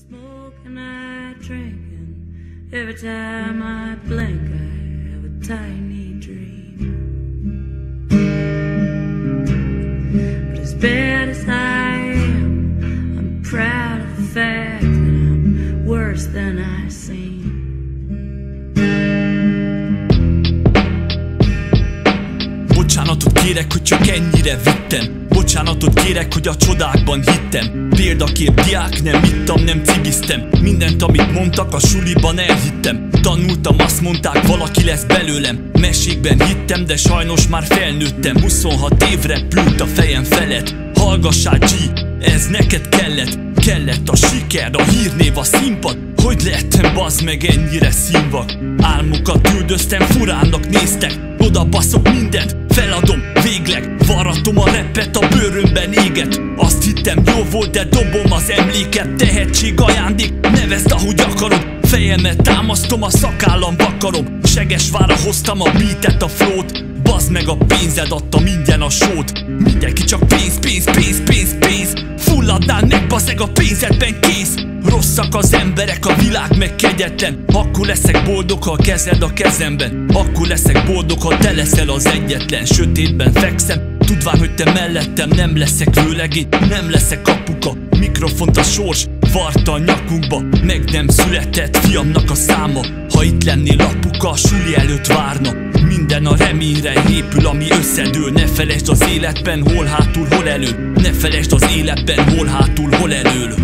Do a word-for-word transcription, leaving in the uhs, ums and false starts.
smoke and I drink, and every time I blink I have a tiny dream. But as bad as I am, I'm proud of the fact that I'm worse than I seem. Bocsánatot kérek, hogy csak ennyire vittem. Bocsánatot kérek, hogy a csodákban hittem. Példakép diák, nem ittam, nem cigiztem. Mindent, amit mondtak, a suliban elhittem. Tanultam, azt mondták, valaki lesz belőlem. Mesékben hittem, de sajnos már felnőttem. huszonhat évre plült a fejem felett. Hallgassál G, ez neked kellett. Kellett a siker, a hírnév, a színpad. Hogy lettem bazd meg ennyire színvak? Álmokat üldöztem, furának néztek. Oda baszok mindent, feladom, végleg. Varratom a repet, a bőrömben éget. Azt hittem jó volt, de dobom az emléket. Tehetség, ajándék, nevezd ahogy akarod. Fejemet támasztom, a szakállam vakarom. Segesvárra hoztam a beatet, a flót. Bazd meg, a pénzed adta mindjen a sót. Mindenki csak pénz, pénz, pénz, pénz, pénz. Fulladnál meg, bazd meg, a pénzedben kész. Rosszak az emberek, a világ meg kegyetlen. Akkor leszek boldog, ha kezed a kezemben. Akkor leszek boldog, ha te leszel az egyetlen. Sötétben fekszem, tudván, hogy te mellettem. Nem leszek vőlegény, nem leszek apuka. Mikrofont a sors varta a nyakunkba. Meg nem született fiamnak a száma. Ha itt lennél apuka, a suli előtt várna. Minden a reményre épül, ami összedől. Ne felejtsd az életben, hol hátul, hol elő. Ne felejtsd az életben, hol hátul, hol elől.